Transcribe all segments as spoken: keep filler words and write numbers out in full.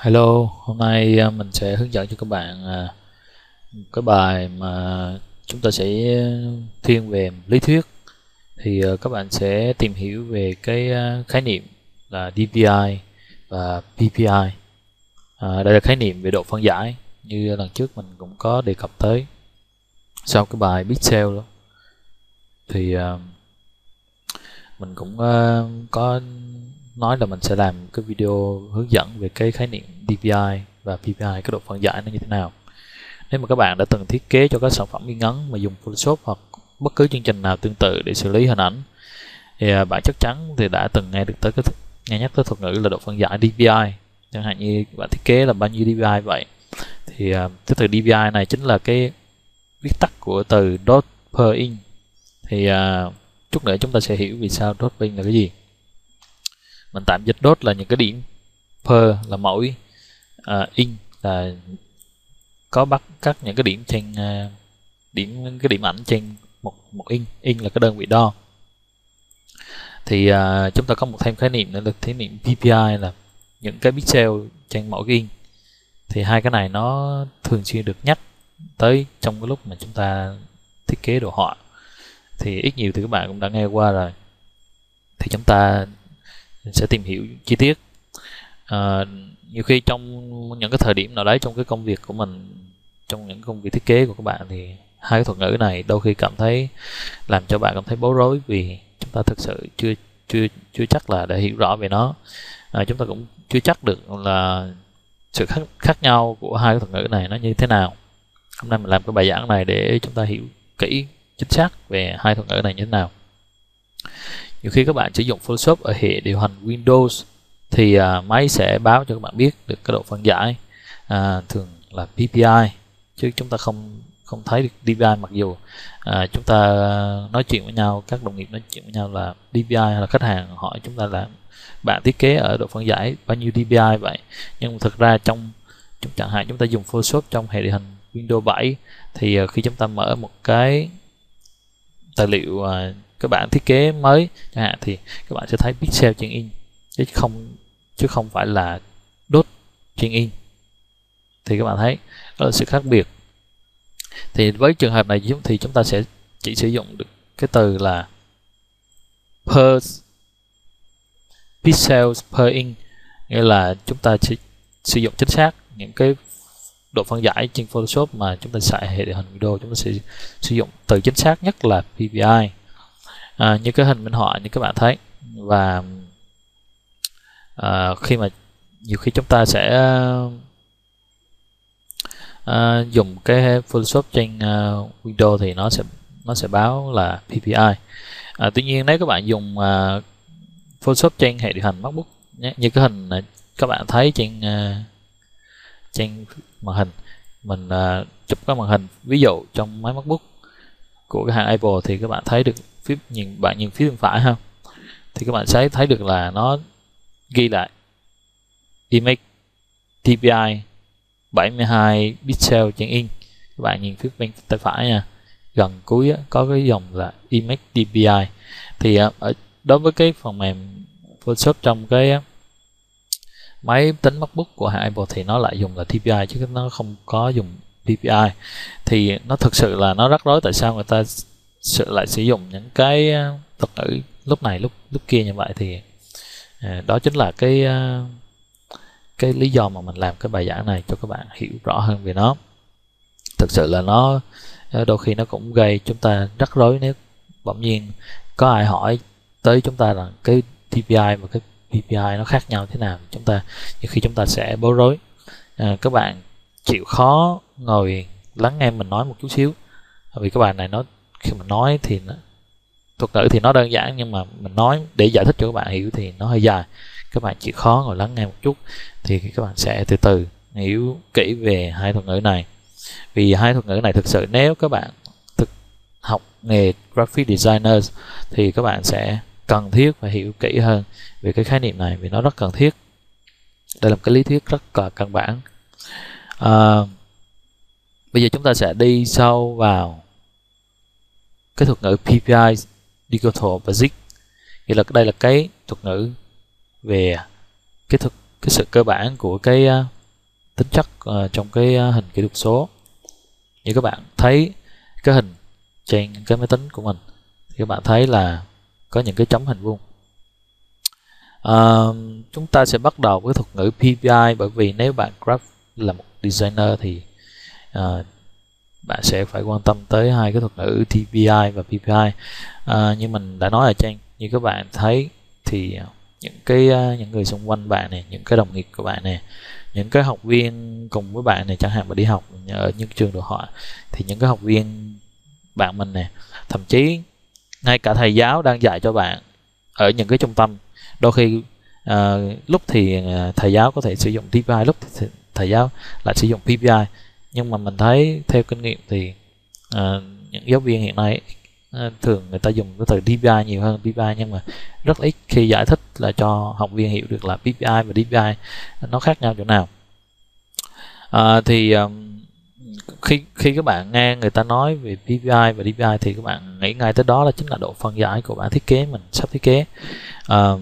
Hello, hôm nay à, mình sẽ hướng dẫn cho các bạn à, một cái bài mà chúng ta sẽ thiên về lý thuyết. Thì à, các bạn sẽ tìm hiểu về cái à, khái niệm là đê pê i và pê pê i. À, đây là khái niệm về độ phân giải như lần trước mình cũng có đề cập tới sau cái bài pixel đó. Thì à, mình cũng à, có nói là mình sẽ làm cái video hướng dẫn về cái khái niệm đê pê i và pê pê i, cái độ phân giải nó như thế nào. Nếu mà các bạn đã từng thiết kế cho các sản phẩm in ấn mà dùng Photoshop hoặc bất cứ chương trình nào tương tự để xử lý hình ảnh thì bạn chắc chắn thì đã từng nghe được tới cái nghe nhắc tới thuật ngữ là độ phân giải đê pê i. Chẳng hạn như bạn thiết kế là bao nhiêu đê pê i vậy, thì cái từ đê pê i này chính là cái viết tắt của từ dot per inch. Thì chút nữa chúng ta sẽ hiểu vì sao dot per inch là cái gì. Mình tạm dịch dot là những cái điểm, per là mỗi, uh, in là có bắt cắt những cái điểm trên uh, điểm cái điểm ảnh trên một một in. In là cái đơn vị đo. Thì uh, chúng ta có một thêm khái niệm nữa là khái niệm pê pê i là những cái pixel trên mỗi in. Thì hai cái này nó thường xuyên được nhắc tới trong cái lúc mà chúng ta thiết kế đồ họa. Thì ít nhiều thì các bạn cũng đã nghe qua rồi. Thì chúng ta sẽ tìm hiểu chi tiết. À, nhiều khi trong những cái thời điểm nào đấy trong cái công việc của mình, trong những công việc thiết kế của các bạn, thì hai cái thuật ngữ này đôi khi cảm thấy làm cho bạn cảm thấy bối rối vì chúng ta thực sự chưa chưa chưa chắc là đã hiểu rõ về nó. À, chúng ta cũng chưa chắc được là sự khác, khác nhau của hai cái thuật ngữ này nó như thế nào. Hôm nay mình làm cái bài giảng này để chúng ta hiểu kỹ chính xác về hai thuật ngữ này như thế nào. Nhiều khi các bạn sử dụng Photoshop ở hệ điều hành Windows thì à, máy sẽ báo cho các bạn biết được cái độ phân giải, à, thường là pê pê i, chứ chúng ta không không thấy được đê pê i, mặc dù à, chúng ta nói chuyện với nhau, các đồng nghiệp nói chuyện với nhau là đê pê i, hay là khách hàng hỏi chúng ta là bạn thiết kế ở độ phân giải bao nhiêu đê pê i vậy. Nhưng thực ra trong, trong chẳng hạn chúng ta dùng Photoshop trong hệ điều hành Windows bảy thì à, khi chúng ta mở một cái tài liệu à, các bạn thiết kế mới chẳng hạn thì các bạn sẽ thấy pixel trên in chứ không chứ không phải là dot trên in. Thì các bạn thấy đó là sự khác biệt. Thì với trường hợp này thì chúng ta sẽ chỉ sử dụng được cái từ là per pixels per inch, nghĩa là chúng ta sẽ sử dụng chính xác những cái độ phân giải trên Photoshop mà chúng ta xài hệ điều hành Windows, chúng ta sẽ sử dụng từ chính xác nhất là pê pê i. À, như cái hình minh họa như các bạn thấy. Và à, khi mà nhiều khi chúng ta sẽ à, dùng cái Photoshop trên uh, Windows thì nó sẽ nó sẽ báo là pê pê i. À, tuy nhiên nếu các bạn dùng uh, Photoshop trên hệ điều hành MacBook nhé, như cái hình này các bạn thấy trên uh, trên màn hình, mình uh, chụp cái màn hình ví dụ trong máy MacBook của cái hãng Apple thì các bạn thấy được phía nhìn bạn nhìn phía bên phải ha, thì các bạn sẽ thấy được là nó ghi lại image đê pê i bảy mươi hai pixel trên inch. Các bạn nhìn phía bên tay phải nha, gần cuối á, có cái dòng là image đê pê i. Thì ở đối với cái phần mềm Photoshop trong cái máy tính MacBook của hãng Apple thì nó lại dùng là đê pê i chứ nó không có dùng pê pê i. Thì nó thực sự là nó rắc rối tại sao người ta sự lại sử dụng những cái thuật ngữ lúc này lúc lúc kia như vậy. Thì à, đó chính là cái cái lý do mà mình làm cái bài giảng này cho các bạn hiểu rõ hơn về nó. Thực sự là nó đôi khi nó cũng gây chúng ta rắc rối nếu bỗng nhiên có ai hỏi tới chúng ta rằng cái đê pê i và cái pê pê i nó khác nhau thế nào, chúng ta nhiều khi chúng ta sẽ bối rối. À, các bạn chịu khó ngồi lắng nghe mình nói một chút xíu, vì cái bài này nó khi mình nói thì nó, thuật ngữ thì nó đơn giản, nhưng mà mình nói để giải thích cho các bạn hiểu thì nó hơi dài. Các bạn chịu khó ngồi lắng nghe một chút thì các bạn sẽ từ từ hiểu kỹ về hai thuật ngữ này. Vì hai thuật ngữ này thực sự nếu các bạn thực học nghề graphic designer thì các bạn sẽ cần thiết phải hiểu kỹ hơn về cái khái niệm này, vì nó rất cần thiết. Đây là một cái lý thuyết rất là căn bản. À, bây giờ chúng ta sẽ đi sâu vào cái thuật ngữ pê pê i, Digital Basic, nghĩa là đây là cái thuật ngữ về cái thực cái sự cơ bản của cái tính chất uh, trong cái uh, hình kỹ thuật số. Như các bạn thấy cái hình trên cái máy tính của mình thì các bạn thấy là có những cái chấm hình vuông. Uh, chúng ta sẽ bắt đầu với thuật ngữ pê pê i, bởi vì nếu bạn graph là một designer thì uh, bạn sẽ phải quan tâm tới hai cái thuật ngữ tê pê i và pê pê i. Uh, như mình đã nói ở trên, như các bạn thấy thì những cái uh, những người xung quanh bạn này, những cái đồng nghiệp của bạn này, những cái học viên cùng với bạn này, chẳng hạn mà đi học ở những trường đồ họa, thì những cái học viên bạn mình này, thậm chí ngay cả thầy giáo đang dạy cho bạn ở những cái trung tâm, đôi khi uh, lúc thì uh, thầy giáo có thể sử dụng tê pê i, lúc thì thầy giáo lại sử dụng pê pê i. Nhưng mà mình thấy theo kinh nghiệm thì uh, những giáo viên hiện nay uh, thường người ta dùng cái từ đê pê i nhiều hơn pê pê i, nhưng mà rất ít khi giải thích là cho học viên hiểu được là pê pê i và đê pê i nó khác nhau chỗ nào. Uh, thì um, khi khi các bạn nghe người ta nói về pê pê i và đê pê i thì các bạn nghĩ ngay tới đó là chính là độ phân giải của bản thiết kế mình sắp thiết kế. Uh,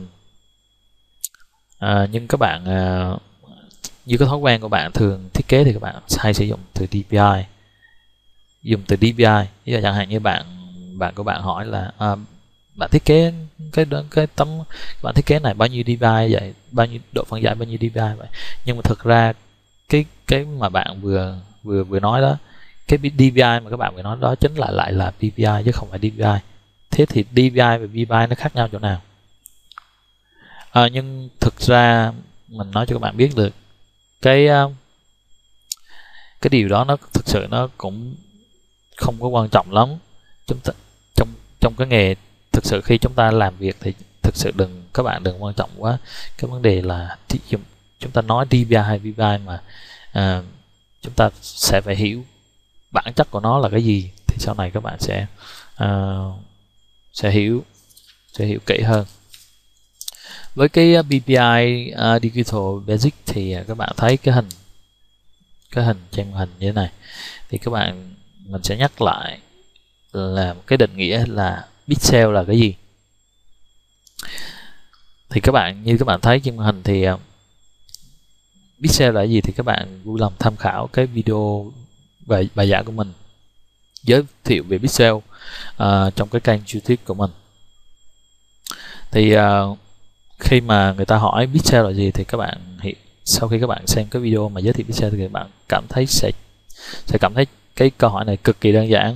uh, nhưng các bạn uh, như cái thói quen của bạn thường thiết kế thì các bạn hay sử dụng từ đê pê i, dùng từ đê pê i. Ví dụ chẳng hạn như bạn bạn của bạn hỏi là à, bạn thiết kế cái cái tấm bạn thiết kế này bao nhiêu đê pê i vậy, bao nhiêu độ phân giải, bao nhiêu đê pê i vậy. Nhưng mà thực ra cái cái mà bạn vừa vừa vừa nói đó, cái đê pê i mà các bạn vừa nói đó chính là lại là pê pê i chứ không phải đê pê i. Thế thì đê pê i và pê pê i nó khác nhau chỗ nào? À, nhưng thực ra mình nói cho các bạn biết được cái cái điều đó nó thực sự nó cũng không có quan trọng lắm. Chúng ta trong trong cái nghề thực sự khi chúng ta làm việc thì thực sự đừng các bạn đừng quan trọng quá cái vấn đề là chúng ta nói đê pê i hay pê pê i, mà à, chúng ta sẽ phải hiểu bản chất của nó là cái gì, thì sau này các bạn sẽ à, sẽ hiểu sẽ hiểu kỹ hơn. Với cái pê pê i uh, Digital Basic thì các bạn thấy cái hình cái hình trên màn hình như thế này, thì các bạn mình sẽ nhắc lại là cái định nghĩa là pixel là cái gì. Thì các bạn như các bạn thấy trên màn hình thì uh, pixel là cái gì thì các bạn vui lòng tham khảo cái video về bài giảng của mình giới thiệu về pixel uh, trong cái kênh YouTube của mình. Thì uh, khi mà người ta hỏi pixel là gì thì các bạn hiện sau khi các bạn xem cái video mà giới thiệu pixel thì các bạn cảm thấy sẽ sẽ cảm thấy cái câu hỏi này cực kỳ đơn giản.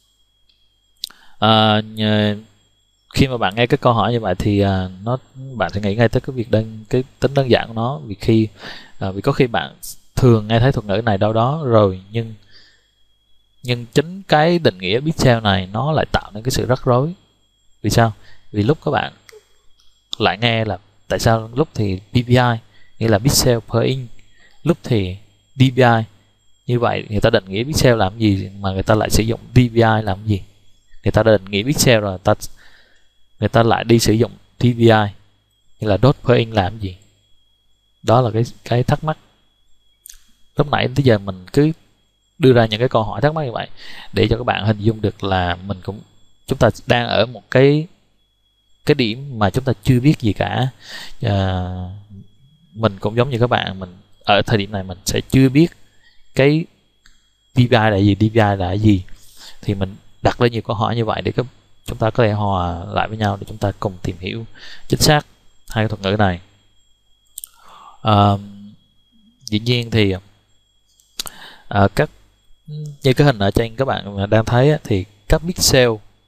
À, khi mà bạn nghe cái câu hỏi như vậy thì à, nó bạn sẽ nghĩ ngay tới cái việc đơn cái tính đơn giản của nó, vì khi à, vì có khi bạn thường nghe thấy thuật ngữ này đâu đó rồi, nhưng nhưng chính cái định nghĩa pixel này nó lại tạo nên cái sự rắc rối. Vì sao? Vì lúc các bạn lại nghe là tại sao lúc thì pê pê i nghĩa là pixel per inch, lúc thì đê pê i. Như vậy người ta định nghĩa pixel làm gì mà người ta lại sử dụng đê pê i làm gì? Người ta định nghĩa pixel rồi ta người ta lại đi sử dụng đê pê i như là dot per inch làm gì? Đó là cái cái thắc mắc. Lúc nãy tới giờ mình cứ đưa ra những cái câu hỏi thắc mắc như vậy để cho các bạn hình dung được là mình cũng chúng ta đang ở một cái cái điểm mà chúng ta chưa biết gì cả. À, mình cũng giống như các bạn, mình ở thời điểm này mình sẽ chưa biết cái đê pê i là gì, đê pê i là gì, thì mình đặt ra nhiều câu hỏi như vậy để các, chúng ta có thể hòa lại với nhau để chúng ta cùng tìm hiểu chính xác hai cái thuật ngữ này. À, dĩ nhiên thì à, các như cái hình ở trên các bạn đang thấy thì các pixel,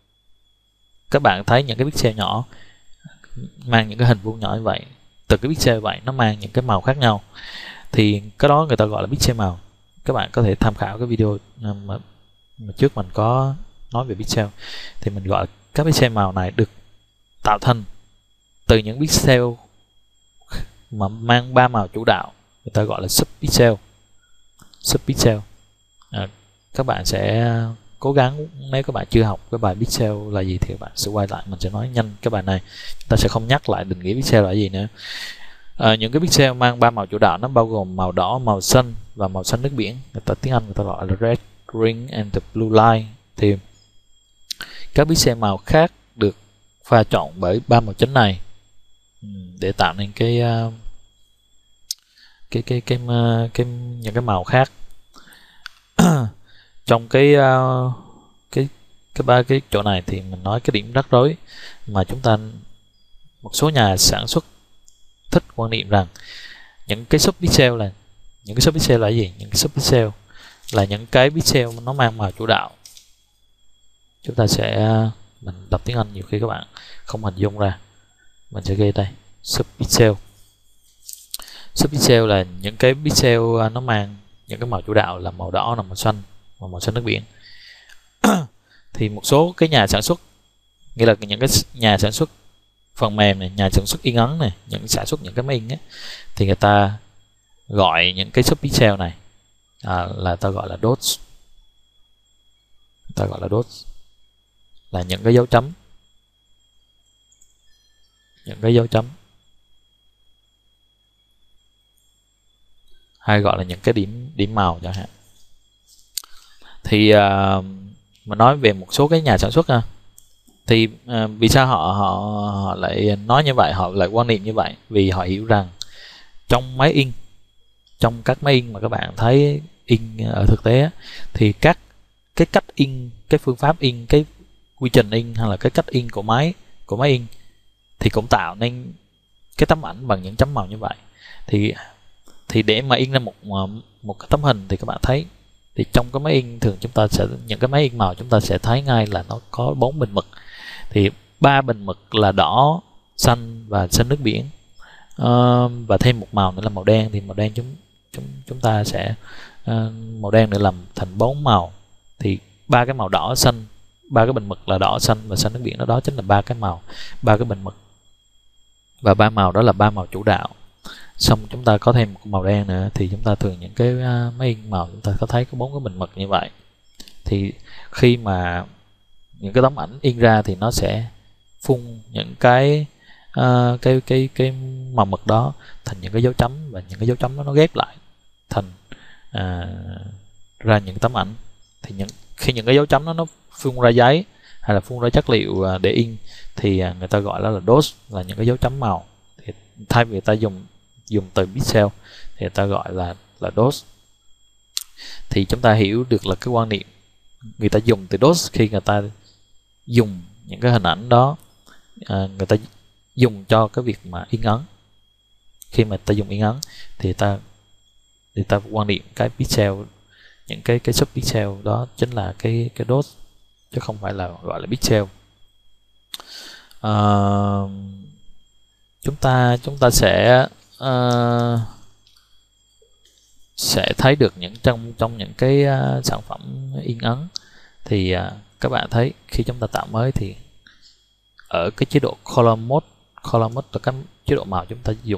các bạn thấy những cái pixel nhỏ mang những cái hình vuông nhỏ như vậy, từ cái pixel vậy nó mang những cái màu khác nhau, thì cái đó người ta gọi là pixel màu. Các bạn có thể tham khảo cái video mà, mà trước mình có nói về pixel, thì mình gọi các pixel màu này được tạo thành từ những pixel mà mang ba màu chủ đạo, người ta gọi là subpixel. Subpixel à, các bạn sẽ cố gắng, nếu các bạn chưa học cái bài pixel là gì thì các bạn sẽ quay lại, mình sẽ nói nhanh cái bài này, chúng ta sẽ không nhắc lại định nghĩa pixel là gì nữa. À, những cái pixel mang ba màu chủ đạo nó bao gồm màu đỏ, màu xanh và màu xanh nước biển, người ta tiếng Anh người ta gọi là red, green and the blue line. Thì các pixel màu khác được pha trộn bởi ba màu chính này để tạo nên cái cái cái cái cái, cái những cái màu khác. Trong cái uh, cái cái ba cái chỗ này thì mình nói cái điểm rắc rối mà chúng ta, một số nhà sản xuất thích quan niệm rằng những cái subpixel là những cái subpixel là gì? Những cái subpixel là những cái pixel nó mang màu chủ đạo. Chúng ta sẽ, mình đọc tiếng Anh nhiều khi các bạn không hình dung ra, mình sẽ ghi đây subpixel. Subpixel là những cái pixel nó mang những cái màu chủ đạo là màu đỏ, là màu xanh và màu xanh nước biển. Thì một số cái nhà sản xuất, nghĩa là những cái nhà sản xuất phần mềm này, nhà sản xuất in ấn này, những sản xuất những cái máy in ấy, thì người ta gọi những cái subpixel này à, là ta gọi là dots. Ta gọi là dots là những cái dấu chấm, những cái dấu chấm, hay gọi là những cái điểm điểm màu chẳng hạn. Thì uh, mà nói về một số cái nhà sản xuất ha, thì uh, vì sao họ, họ họ lại nói như vậy, họ lại quan niệm như vậy? Vì họ hiểu rằng trong máy in, trong các máy in mà các bạn thấy in ở thực tế, thì các cái cách in, cái phương pháp in, cái quy trình in hay là cái cách in của máy của máy in thì cũng tạo nên cái tấm ảnh bằng những chấm màu như vậy. Thì thì để mà in ra một một cái tấm hình thì các bạn thấy, thì trong cái máy in thường chúng ta sẽ, những cái máy in màu chúng ta sẽ thấy ngay là nó có bốn bình mực. Thì ba bình mực là đỏ, xanh và xanh nước biển, uh, và thêm một màu nữa là màu đen. Thì màu đen chúng chúng chúng ta sẽ uh, màu đen nữa làm thành bốn màu. Thì ba cái màu đỏ, xanh, ba cái bình mực là đỏ, xanh và xanh nước biển, đó đó chính là ba cái màu, ba cái bình mực, và ba màu đó là ba màu chủ đạo. Xong chúng ta có thêm một màu đen nữa, thì chúng ta thường những cái uh, máy in màu chúng ta có thấy có bốn cái bình mực như vậy. Thì khi mà những cái tấm ảnh in ra thì nó sẽ phun những cái uh, cái cái cái màu mực đó thành những cái dấu chấm, và những cái dấu chấm đó nó ghép lại thành uh, ra những tấm ảnh. Thì những khi những cái dấu chấm đó nó phun ra giấy hay là phun ra chất liệu uh, để in thì uh, người ta gọi đó là dots, là những cái dấu chấm màu. Thì thay vì người ta dùng dùng từ pixel thì người ta gọi là là dots. Thì chúng ta hiểu được là cái quan niệm người ta dùng từ dots khi người ta dùng những cái hình ảnh đó, à, người ta dùng cho cái việc mà in ấn. Khi mà ta dùng in ấn thì ta thì ta quan niệm cái pixel, những cái cái subpixel đó chính là cái cái dots, chứ không phải là gọi là pixel. À, chúng ta chúng ta sẽ uh, sẽ thấy được những trong trong những cái uh, sản phẩm in ấn thì uh, các bạn thấy khi chúng ta tạo mới thì ở cái chế độ color mode, color mode là cái chế độ màu chúng ta dùng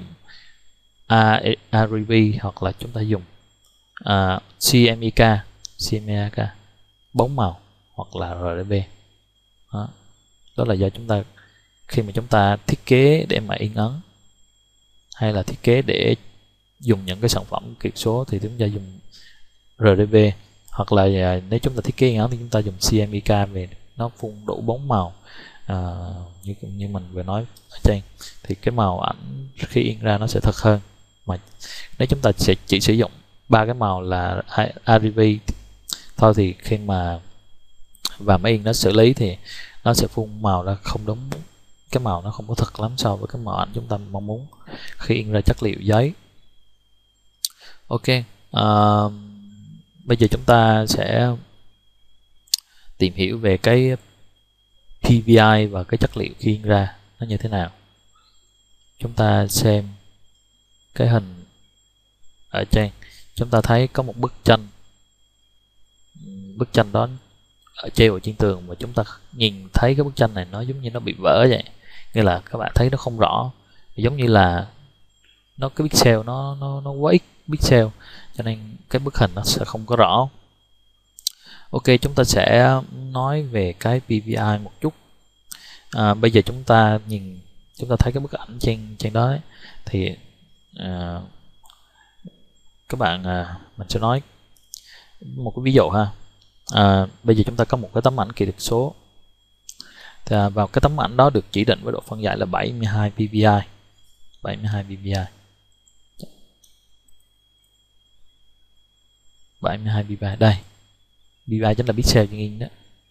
a rờ giê hoặc là chúng ta dùng uh, xê em i ca, xê em i ca bóng màu hoặc là rờ đê bê. Đó. Đó là do chúng ta khi mà chúng ta thiết kế để mà in ấn hay là thiết kế để dùng những cái sản phẩm kiệt số thì chúng ta dùng rờ đê bê, hoặc là nếu chúng ta thiết kế in ấn thì chúng ta dùng xê em i ca về nó phun đủ bốn màu, à, như như mình vừa nói ở trên, thì cái màu ảnh khi in ra nó sẽ thật hơn. Mà nếu chúng ta sẽ chỉ sử dụng ba cái màu là rờ giê bê thôi thì khi mà và máy in nó xử lý thì nó sẽ phun màu ra không đúng, cái màu nó không có thật lắm so với cái màu ảnh chúng ta mong muốn khi in ra chất liệu giấy. Ok, à, bây giờ chúng ta sẽ tìm hiểu về cái pê vê i và cái chất liệu khi in ra nó như thế nào. Chúng ta xem cái hình ở trên, chúng ta thấy có một bức tranh, bức tranh đó ở treo ở trên tường, và chúng ta nhìn thấy cái bức tranh này nó giống như nó bị vỡ vậy, nghĩa là các bạn thấy nó không rõ, giống như là nó cái pixel nó nó nó quá ít pixel, cho nên cái bức hình nó sẽ không có rõ. Ok, chúng ta sẽ nói về cái pê vê i một chút. À, bây giờ chúng ta nhìn, chúng ta thấy cái bức ảnh trên trên đó ấy, thì à, các bạn à, mình sẽ nói một cái ví dụ ha. À, bây giờ chúng ta có một cái tấm ảnh kỹ thuật số, thì, à, vào cái tấm ảnh đó được chỉ định với độ phân giải là bảy mươi hai pê vê i, bảy mươi hai pê vê i. bảy mươi hai ppi. Đây, ppi chính là pixel trên in đó.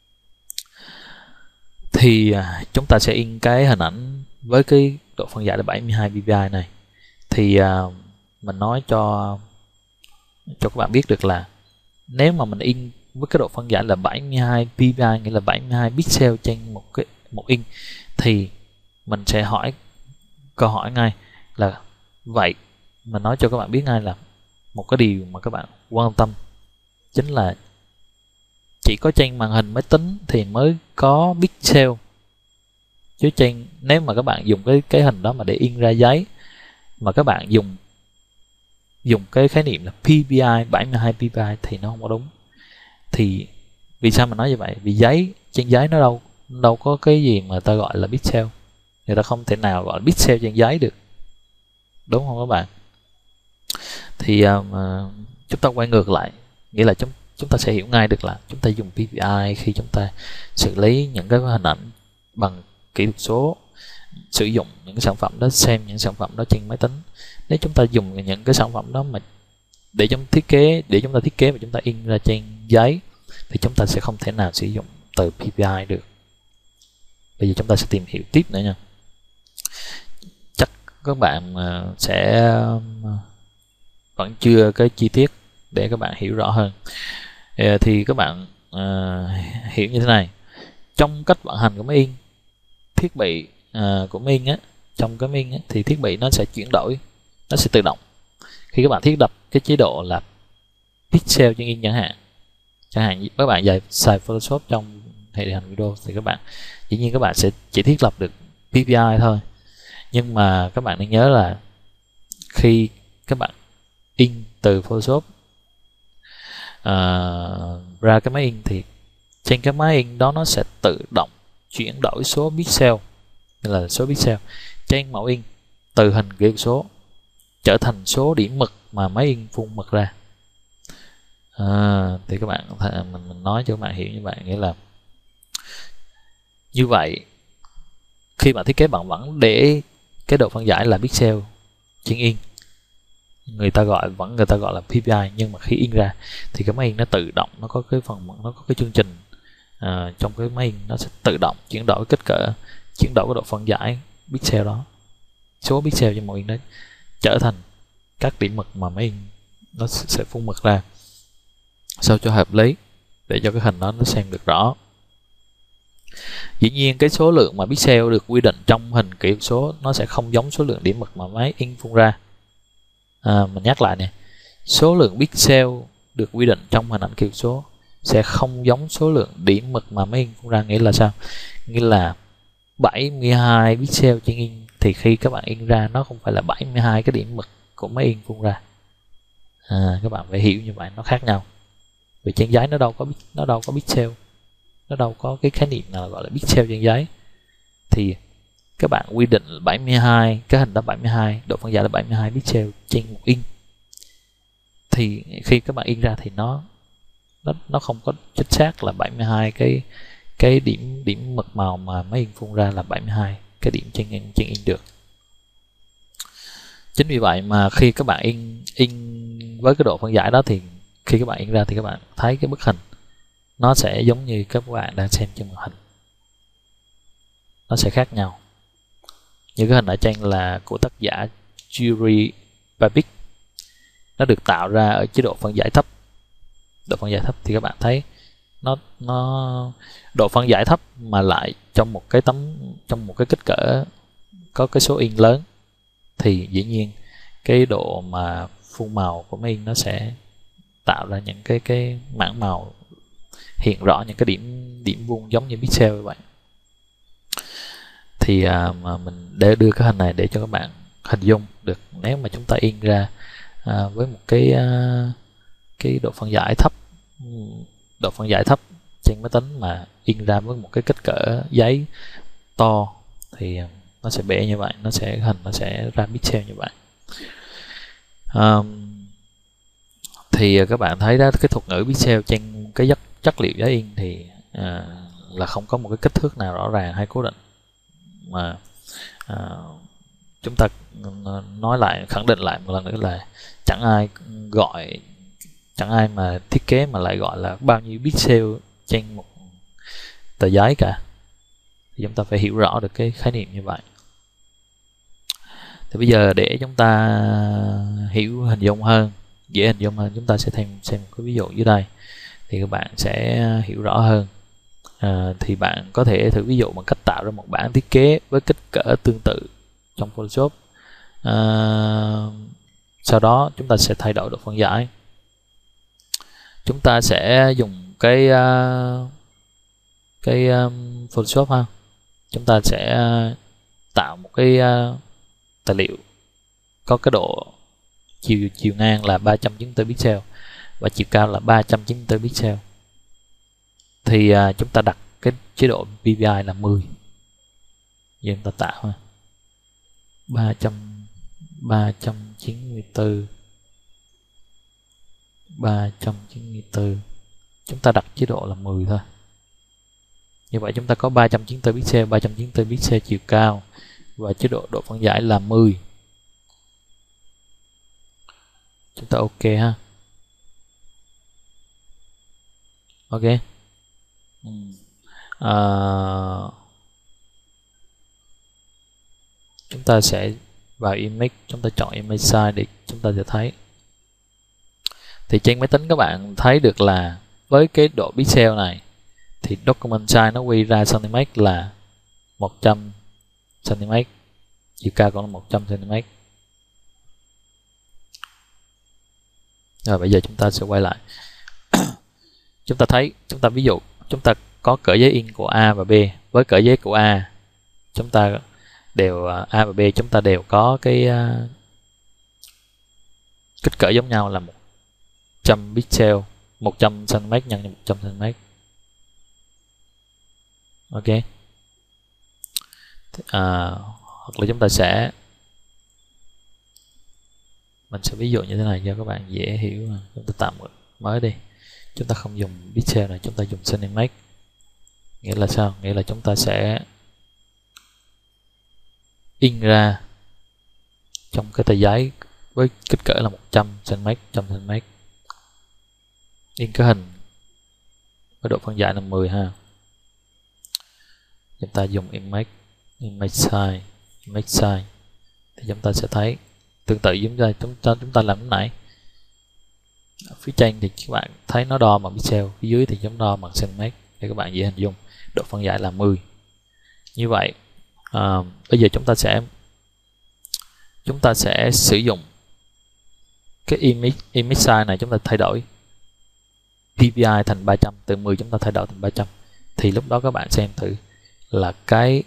Thì à, chúng ta sẽ in cái hình ảnh với cái độ phân giải là bảy mươi hai ppi này. Thì à, mình nói cho cho các bạn biết được là nếu mà mình in với cái độ phân giải là bảy mươi hai ppi, nghĩa là bảy mươi hai pixel trên một cái một in, thì mình sẽ hỏi câu hỏi ngay là vậy mình nói cho các bạn biết ngay là một cái điều mà các bạn quan tâm chính là chỉ có trên màn hình máy tính thì mới có pixel, chứ trên nếu mà các bạn dùng cái cái hình đó mà để in ra giấy mà các bạn dùng dùng cái khái niệm là ppi bảy mươi hai ppi thì nó không có đúng. Thì vì sao mình nói như vậy? Vì giấy, trên giấy nó đâu đâu có cái gì mà ta gọi là pixel, người ta không thể nào gọi là pixel trên giấy được, đúng không các bạn? Thì um, chúng ta quay ngược lại, nghĩa là chúng chúng ta sẽ hiểu ngay được là chúng ta dùng ppi khi chúng ta xử lý những cái hình ảnh bằng kỹ thuật số, sử dụng những cái sản phẩm đó, xem những sản phẩm đó trên máy tính. Nếu chúng ta dùng những cái sản phẩm đó mà để chúng thiết kế để chúng ta thiết kế và chúng ta in ra trên giấy thì chúng ta sẽ không thể nào sử dụng từ ppi được. Bây giờ chúng ta sẽ tìm hiểu tiếp nữa nha. Chắc các bạn sẽ vẫn chưa cái chi tiết để các bạn hiểu rõ hơn. Thì các bạn uh, hiểu như thế này. Trong cách vận hành của máy in, thiết bị uh, của máy in á, trong cái máy in á, thì thiết bị nó sẽ chuyển đổi, nó sẽ tự động. Khi các bạn thiết lập cái chế độ là pixel trên in chẳng hạn, chẳng hạn các bạn dạy xài Photoshop trong hệ hành video thì các bạn dĩ nhiên các bạn sẽ chỉ thiết lập được ppi thôi. Nhưng mà các bạn nên nhớ là khi các bạn in từ Photoshop uh, ra cái máy in thì trên cái máy in đó nó sẽ tự động chuyển đổi số pixel, như là số pixel trên mẫu in từ hình kỹ thuật số trở thành số điểm mực mà máy in phun mực ra. À, thì các bạn mình mình nói cho các bạn hiểu như vậy, nghĩa là như vậy khi bạn thiết kế bạn vẫn để cái độ phân giải là pixel trên in, người ta gọi vẫn người ta gọi là ppi, nhưng mà khi in ra thì cái máy in nó tự động, nó có cái phần nó có cái chương trình à, trong cái máy in nó sẽ tự động chuyển đổi kích cỡ, chuyển đổi cái độ phân giải pixel đó, số pixel trên mẫu in đấy trở thành các điểm mực mà máy in nó sẽ phun mực ra sao cho hợp lý để cho cái hình đó nó xem được rõ. Dĩ nhiên cái số lượng mà pixel được quy định trong hình kỹ thuật số nó sẽ không giống số lượng điểm mực mà máy in phun ra. À, mình nhắc lại nè, số lượng pixel được quy định trong hình ảnh kỹ thuật số sẽ không giống số lượng điểm mực mà máy in phun ra. Nghĩa là sao? Nghĩa là bảy mươi hai pixel trên in thì khi các bạn in ra nó không phải là bảy mươi hai cái điểm mực của máy in phun ra. À, các bạn phải hiểu như vậy, nó khác nhau. Vì trên giấy nó đâu có nó đâu có pixel, nó đâu có cái khái niệm nào gọi là pixel trên giấy. Thì các bạn quy định bảy mươi hai, cái hình đó bảy mươi hai, độ phân giải là bảy mươi hai pixel trên một in. Thì khi các bạn in ra thì nó nó nó không có chính xác là bảy mươi hai cái cái điểm điểm mực màu mà máy in phun ra là bảy mươi hai cái điểm trên in trên in được. Chính vì vậy mà khi các bạn in in với cái độ phân giải đó thì khi các bạn in ra thì các bạn thấy cái bức hình nó sẽ giống như các bạn đang xem trên màn hình, nó sẽ khác nhau. Như cái hình ở trên là của tác giả Yuri Babik, nó được tạo ra ở chế độ phân giải thấp. Độ phân giải thấp thì các bạn thấy nó nó độ phân giải thấp mà lại trong một cái tấm trong một cái kích cỡ có cái số in lớn thì dĩ nhiên cái độ mà phun màu của máy in nó sẽ tạo ra những cái cái mảng màu hiện rõ những cái điểm điểm vuông giống như pixel như vậy. Thì à, mà mình để đưa cái hình này để cho các bạn hình dung được, nếu mà chúng ta in ra à, với một cái à, cái độ phân giải thấp độ phân giải thấp trên máy tính mà in ra với một cái kích cỡ giấy to thì nó sẽ bể như vậy, nó sẽ hình nó sẽ ra pixel như vậy. Um, thì các bạn thấy đó, cái thuật ngữ pixel trên cái chất, chất liệu giấy in thì à, là không có một cái kích thước nào rõ ràng hay cố định, mà à, chúng ta nói lại khẳng định lại một lần nữa là chẳng ai gọi chẳng ai mà thiết kế mà lại gọi là bao nhiêu pixel trên một tờ giấy cả. Thì chúng ta phải hiểu rõ được cái khái niệm như vậy. Thì bây giờ để chúng ta hiểu hình dung hơn, dễ hình dung hơn, chúng ta sẽ thêm xem một cái ví dụ dưới đây thì các bạn sẽ hiểu rõ hơn. À, thì bạn có thể thử ví dụ bằng cách tạo ra một bản thiết kế với kích cỡ tương tự trong Photoshop. À, sau đó chúng ta sẽ thay đổi độ phân giải. Chúng ta sẽ dùng cái uh, cái um, Photoshop ha. Chúng ta sẽ uh, tạo một cái uh, tài liệu có cái độ chiều chiều ngang là ba trăm chín mươi tư pixel và chiều cao là ba trăm chín mươi tư pixel. Thì uh, chúng ta đặt cái chế độ pê pê i là mười. Giờ chúng ta tạo ha. ba trăm ba trăm chín mươi tư ba trăm chín mươi tư. Chúng ta đặt chế độ là mười thôi. Như vậy chúng ta có ba trăm chín mươi tư pixel, ba trăm chín mươi tư pixel chiều cao và chế độ độ phân giải là mười. Chúng ta ok ha. Ok. Ừ. À, chúng ta sẽ vào image, chúng ta chọn image size để chúng ta sẽ thấy. Thì trên máy tính các bạn thấy được là với cái độ pixel này thì document size nó quy ra cm là một trăm xăng ti mét, chiều cao cũng là một trăm xăng ti mét. Rồi bây giờ chúng ta sẽ quay lại. Chúng ta thấy, chúng ta ví dụ chúng ta có cỡ giấy in của A và B. Với cỡ giấy của A, chúng ta đều A và B chúng ta đều có cái uh, kích cỡ giống nhau là một trăm pixel, một trăm xăng ti mét nhân một trăm xăng ti mét. Ok. À, hoặc là chúng ta sẽ mình sẽ ví dụ như thế này cho các bạn dễ hiểu. Chúng ta tạo một mới đi. Chúng ta không dùng pixel này, chúng ta dùng cm. Nghĩa là sao? Nghĩa là chúng ta sẽ in ra trong cái tờ giấy với kích cỡ là một trăm xăng ti mét, một trăm xăng ti mét. In cái hình với độ phân giải là mười ha. Chúng ta dùng image, image size, image size thì chúng ta sẽ thấy tương tự giống như chúng ta chúng ta làm lúc nãy. Ở phía trên thì các bạn thấy nó đo bằng pixel, phía dưới thì chúng đo bằng cm để các bạn dễ hình dung. Độ phân giải là mười. Như vậy à, bây giờ chúng ta sẽ chúng ta sẽ sử dụng cái image image size này, chúng ta thay đổi pê pê i thành ba trăm, từ mười chúng ta thay đổi thành ba trăm. Thì lúc đó các bạn xem thử là cái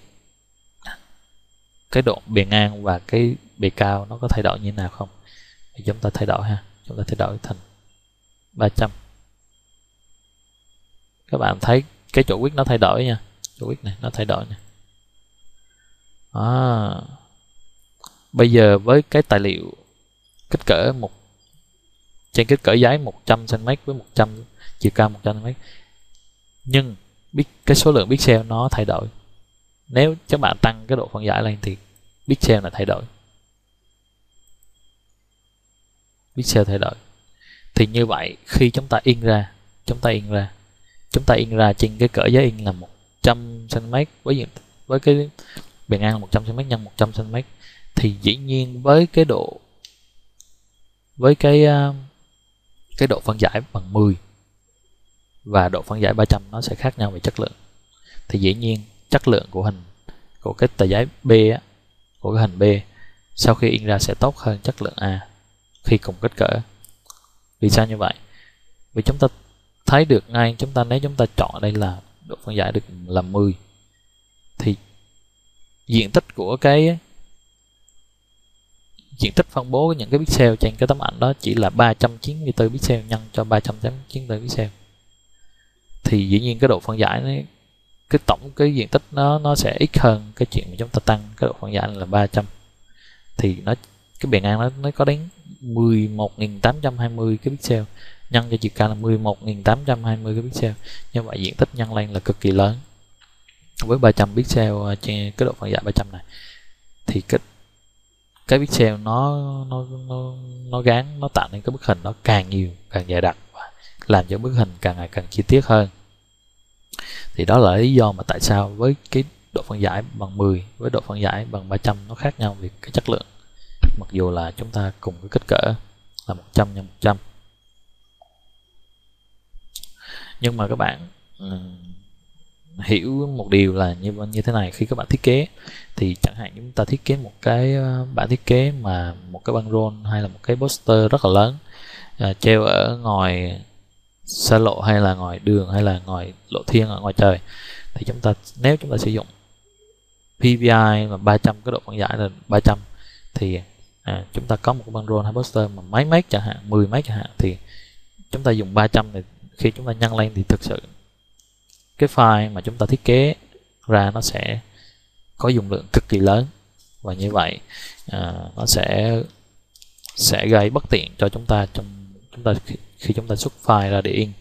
cái độ bề ngang và cái bề cao nó có thay đổi như thế nào không. Thì chúng ta thay đổi ha, chúng ta thay đổi thành ba trăm. Các bạn thấy cái chỗ width nó thay đổi nha, chỗ width này nó thay đổi nè. À, bây giờ với cái tài liệu kích cỡ một trên kích cỡ giấy một trăm xăng ti mét với một trăm chiều cao một trăm xăng ti mét, nhưng cái số lượng pixel nó thay đổi. Nếu các bạn tăng cái độ phân giải lên thì pixel là thay đổi, pixel thay đổi. Thì như vậy khi chúng ta in ra, chúng ta in ra, chúng ta in ra trên cái cỡ giấy in là một trăm xăng ti mét với diện với cái bề ngang là một trăm xăng ti mét nhân một trăm xăng ti mét, thì dĩ nhiên với cái độ với cái cái độ phân giải bằng mười và độ phân giải ba trăm nó sẽ khác nhau về chất lượng. Thì dĩ nhiên chất lượng của hình của cái tờ giấy B á, của cái hình B sau khi in ra sẽ tốt hơn chất lượng A khi cùng kích cỡ. Vì sao như vậy? Vì chúng ta thấy được ngay, chúng ta nếu chúng ta chọn đây là độ phân giải được là mười thì diện tích của cái diện tích phân bố của những cái pixel trên cái tấm ảnh đó chỉ là ba trăm chín mươi tư pixel nhân cho ba trăm chín mươi tư pixel. Thì dĩ nhiên cái độ phân giải này, cái tổng cái diện tích nó nó sẽ ít hơn cái chuyện mà chúng ta tăng cái độ phân giải là ba trăm. Thì nó cái bề ngang nó nó có đến mười một nghìn tám trăm hai mươi cái pixel nhân cho chiều cao là mười một nghìn tám trăm hai mươi cái pixel. Như vậy diện tích nhân lên là cực kỳ lớn. Với ba trăm pixel trên cái độ phân giải ba trăm này thì cái cái pixel nó nó nó nó gán, nó tạo nên cái bức hình nó càng nhiều, càng dày đặc, và làm cho bức hình càng ngày càng chi tiết hơn. Thì đó là lý do mà tại sao với cái độ phân giải bằng mười với độ phân giải bằng ba trăm nó khác nhau về cái chất lượng, mặc dù là chúng ta cùng cái kích cỡ là một trăm nhân một trăm. Nhưng mà các bạn um, hiểu một điều là như như thế này, khi các bạn thiết kế thì chẳng hạn chúng ta thiết kế một cái bản thiết kế mà một cái băng rôn hay là một cái poster rất là lớn, uh, treo ở ngoài xa lộ hay là ngoài đường hay là ngoài lộ thiên ở ngoài trời, thì chúng ta nếu chúng ta sử dụng pê vê i mà ba trăm, cái độ phân giải là ba trăm, thì à, chúng ta có một cái băng rôn hay poster mà mấy mét chẳng hạn, mười mét chẳng hạn, thì chúng ta dùng ba trăm thì khi chúng ta nhân lên thì thực sự cái file mà chúng ta thiết kế ra nó sẽ có dung lượng cực kỳ lớn, và như vậy à, nó sẽ sẽ gây bất tiện cho chúng ta trong chúng ta khi, khi chúng ta xuất file ra để in.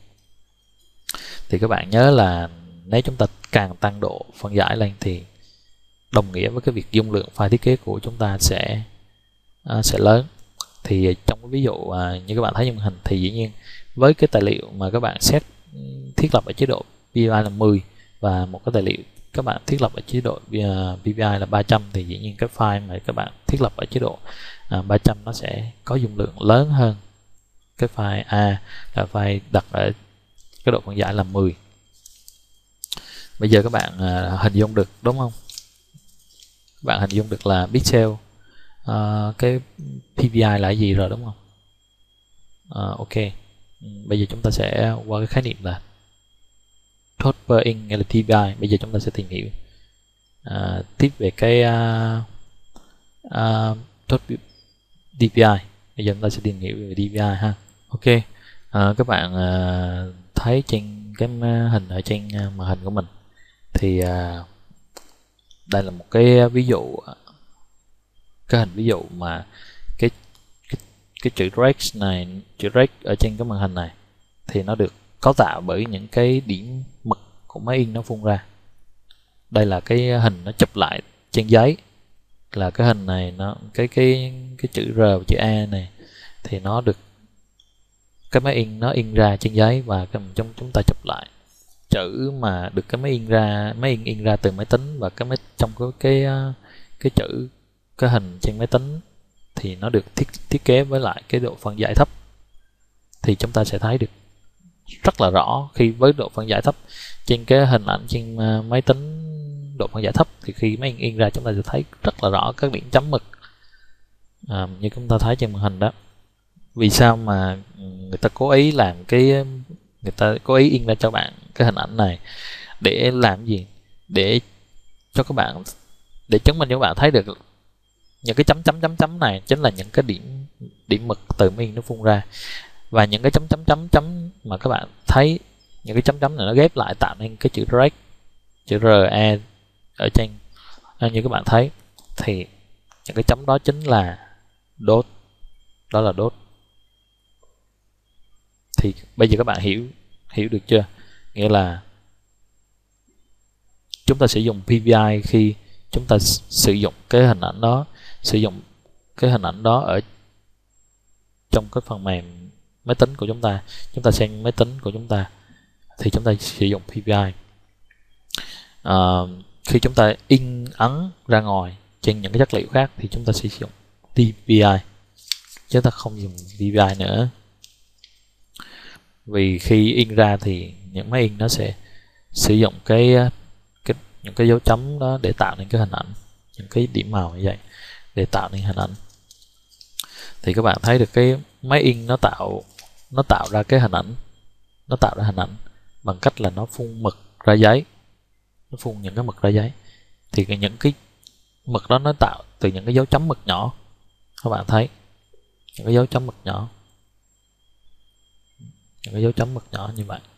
Thì các bạn nhớ là nếu chúng ta càng tăng độ phân giải lên thì đồng nghĩa với cái việc dung lượng file thiết kế của chúng ta sẽ uh, sẽ lớn. Thì trong cái ví dụ uh, như các bạn thấy trên màn hình, thì dĩ nhiên với cái tài liệu mà các bạn set thiết lập ở chế độ pê vê i là mười và một cái tài liệu các bạn thiết lập ở chế độ uh, pê vê i là ba trăm, thì dĩ nhiên cái file mà các bạn thiết lập ở chế độ uh, ba trăm nó sẽ có dung lượng lớn hơn cái file A là file đặt ở cái độ phân giải là mười. Bây giờ các bạn uh, hình dung được đúng không? Các bạn hình dung được là pixel uh, cái pê vê i là cái gì rồi đúng không? Uh, ok. Bây giờ chúng ta sẽ qua cái khái niệm là thought per inch hay là tê pê i. Bây giờ chúng ta sẽ tìm hiểu uh, tiếp về cái uh, uh, thought đê pê i. Bây giờ chúng ta sẽ tìm hiểu về đê pê i ha. Ok. Uh, các bạn uh, thấy trên cái hình ở trên màn hình của mình thì uh, đây là một cái ví dụ, cái hình ví dụ mà cái cái, cái chữ rex này, chữ rex ở trên cái màn hình này thì nó được cấu tạo bởi những cái điểm mực của máy in nó phun ra. Đây là cái hình nó chụp lại trên giấy, là cái hình này nó cái cái cái chữ R và chữ A này thì nó được cái máy in nó in ra trên giấy, và cái trong chúng ta chụp lại chữ mà được cái máy in ra, máy in in ra từ máy tính, và cái máy trong cái cái cái chữ cái hình trên máy tính thì nó được thiết thiết kế với lại cái độ phân giải thấp, thì chúng ta sẽ thấy được rất là rõ. Khi với độ phân giải thấp trên cái hình ảnh trên máy tính độ phân giải thấp thì khi máy in in ra chúng ta sẽ thấy rất là rõ các điểm chấm mực à, như chúng ta thấy trên màn hình đó. Vì sao mà người ta cố ý làm cái người ta cố ý in ra cho bạn cái hình ảnh này để làm gì? Để cho các bạn, để chứng minh cho các bạn thấy được những cái chấm chấm chấm chấm này chính là những cái điểm điểm mực từ máy in nó phun ra, và những cái chấm chấm chấm chấm mà các bạn thấy, những cái chấm chấm này nó ghép lại tạo nên cái chữ rex, chữ R A ở trên như các bạn thấy, thì những cái chấm đó chính là đốt, đó là đốt. Thì bây giờ các bạn hiểu hiểu được chưa? Nghĩa là chúng ta sử dụng pê vê i khi chúng ta sử dụng cái hình ảnh đó, sử dụng cái hình ảnh đó ở trong cái phần mềm máy tính của chúng ta, chúng ta xem máy tính của chúng ta thì chúng ta sử dụng pê vê i. À, khi chúng ta in ấn ra ngoài trên những cái chất liệu khác thì chúng ta sử dụng đê pê i, chúng ta không dùng đê pê i nữa. Vì khi in ra thì những máy in nó sẽ sử dụng cái, cái những cái dấu chấm đó để tạo nên cái hình ảnh, những cái điểm màu như vậy để tạo nên hình ảnh. Thì các bạn thấy được cái máy in nó tạo nó tạo ra cái hình ảnh, nó tạo ra hình ảnh bằng cách là nó phun mực ra giấy, nó phun những cái mực ra giấy. Thì những cái mực đó nó tạo từ những cái dấu chấm mực nhỏ, các bạn thấy những cái dấu chấm mực nhỏ, những cái dấu chấm mực nhỏ như vậy.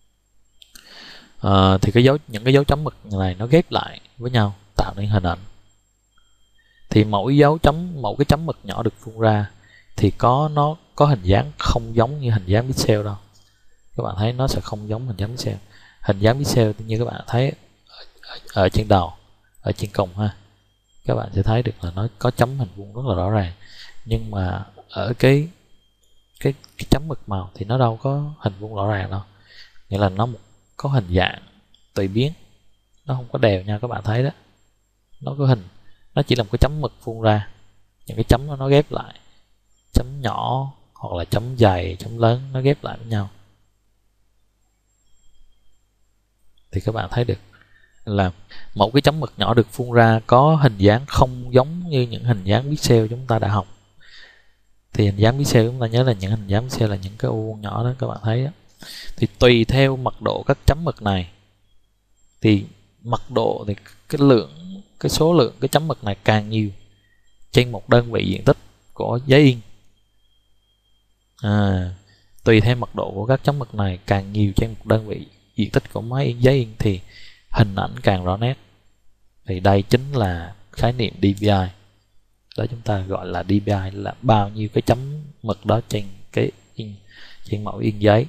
À, thì cái dấu những cái dấu chấm mực này nó ghép lại với nhau tạo nên hình ảnh. Thì mỗi dấu chấm, mỗi cái chấm mực nhỏ được phun ra thì có nó có hình dáng không giống như hình dáng pixel đâu. Các bạn thấy nó sẽ không giống hình dáng pixel. Hình dáng pixel như các bạn thấy ở, ở, ở trên đầu, ở trên cùng ha. các bạn sẽ thấy được là nó có chấm hình vuông rất là rõ ràng. Nhưng mà ở cái cái, cái chấm mực màu thì nó đâu có hình vuông rõ ràng đâu, nghĩa là nó có hình dạng tùy biến, nó không có đều nha. Các bạn thấy đó, nó có hình, nó chỉ là một cái chấm mực vuông ra, những cái chấm đó nó ghép lại, chấm nhỏ hoặc là chấm dày, chấm lớn, nó ghép lại với nhau. Thì các bạn thấy được là một cái chấm mực nhỏ được phun ra có hình dáng không giống như những hình dáng pixel chúng ta đã học. Thì hình dáng pixel chúng ta nhớ là những hình dáng pixel là những cái ô vuông nhỏ đó, các bạn thấy đó. Thì tùy theo mật độ các chấm mực này, thì mật độ thì cái lượng, cái số lượng cái chấm mực này càng nhiều trên một đơn vị diện tích của giấy in. À, tùy theo mật độ của các chấm mực này càng nhiều trên một đơn vị diện tích của máy in giấy in thì hình ảnh càng rõ nét. Thì đây chính là khái niệm đê pê i. Đó chúng ta gọi là đê pê i là bao nhiêu cái chấm mực đó trên cái in, trên mẫu in giấy.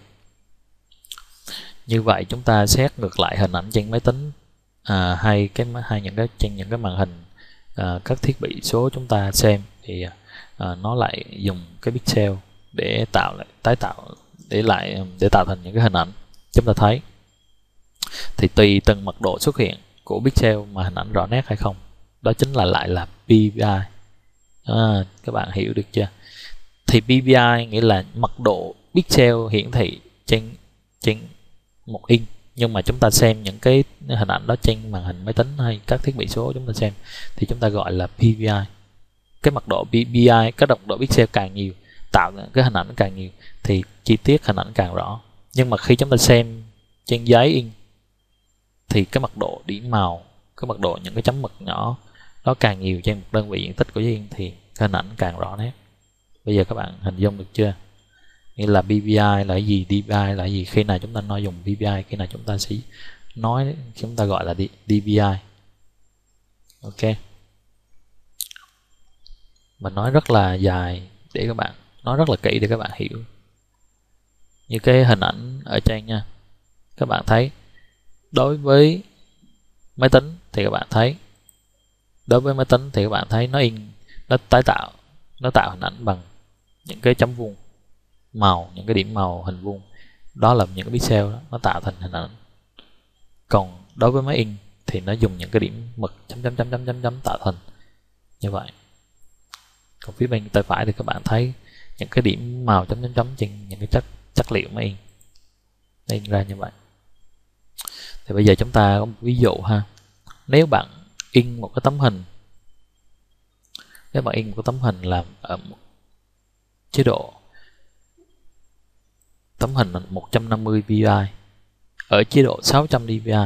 Như vậy chúng ta xét ngược lại hình ảnh trên máy tính à, hay cái hay những cái trên những cái màn hình à, các thiết bị số chúng ta xem thì à, nó lại dùng cái pixel để tạo lại tái tạo để lại để tạo thành những cái hình ảnh chúng ta thấy. Thì tùy từng mật độ xuất hiện của pixel mà hình ảnh rõ nét hay không, đó chính là lại là pê pê i. À, các bạn hiểu được chưa? Thì pê pê i nghĩa là mật độ pixel hiển thị trên trên một in, nhưng mà chúng ta xem những cái hình ảnh đó trên màn hình máy tính hay các thiết bị số chúng ta xem thì chúng ta gọi là pê pê i. Cái mật độ pê pê i, cái mật độ pixel càng nhiều, tạo cái hình ảnh càng nhiều thì chi tiết hình ảnh càng rõ. Nhưng mà khi chúng ta xem trên giấy in thì cái mật độ điểm màu, cái mật độ những cái chấm mực nhỏ đó càng nhiều trên một đơn vị diện tích của giấy in thì hình ảnh càng rõ nét. Bây giờ các bạn hình dung được chưa? Nghĩa là pê pê i là cái gì, đê pê i là cái gì, khi nào chúng ta nói dùng pê pê i, khi nào chúng ta sẽ nói, chúng ta gọi là đê pê i. Ok, mình nói rất là dài để các bạn, nói rất là kỹ để các bạn hiểu. Như cái hình ảnh ở trên nha, các bạn thấy đối với máy tính thì các bạn thấy đối với máy tính thì các bạn thấy nó in, nó tái tạo, nó tạo hình ảnh bằng những cái chấm vuông màu, những cái điểm màu hình vuông, đó là những cái pixel đó, nó tạo thành hình ảnh. Còn đối với máy in thì nó dùng những cái điểm mực chấm chấm chấm chấm chấm chấm tạo thành như vậy. Còn phía bên tay phải thì các bạn thấy những cái điểm màu chấm chấm chấm trên những cái chất chất liệu máy in, in ra như vậy. Thì bây giờ chúng ta có một ví dụ ha. Nếu bạn in một cái tấm hình, nếu bạn in một cái tấm hình làm ở một chế độ tấm hình một trăm năm mươi pê i ở chế độ sáu trăm đê pê i,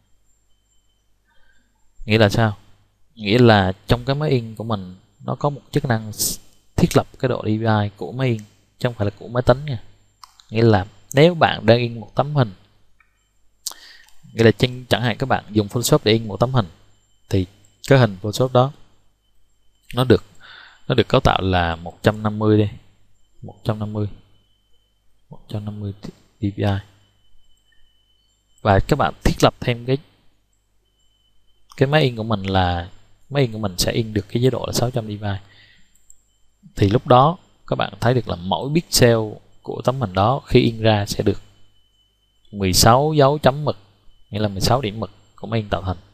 nghĩa là sao? Nghĩa là trong cái máy in của mình nó có một chức năng thiết lập cái độ đê pê i của máy in chứ không phải là của máy tính nha. Nghĩa là nếu bạn đang in một tấm hình, nghĩa là trên, chẳng hạn các bạn dùng Photoshop để in một tấm hình thì cái hình Photoshop đó nó được nó được cấu tạo là một trăm năm mươi đi, một trăm năm mươi một trăm năm mươi đê pê i, và các bạn thiết lập thêm cái cái máy in của mình là máy in của mình sẽ in được cái chế độ là sáu trăm đê pê i. Thì lúc đó các bạn thấy được là mỗi pixel của tấm hình đó khi in ra sẽ được mười sáu dấu chấm mực, nghĩa là mười sáu điểm mực của máy in tạo thành.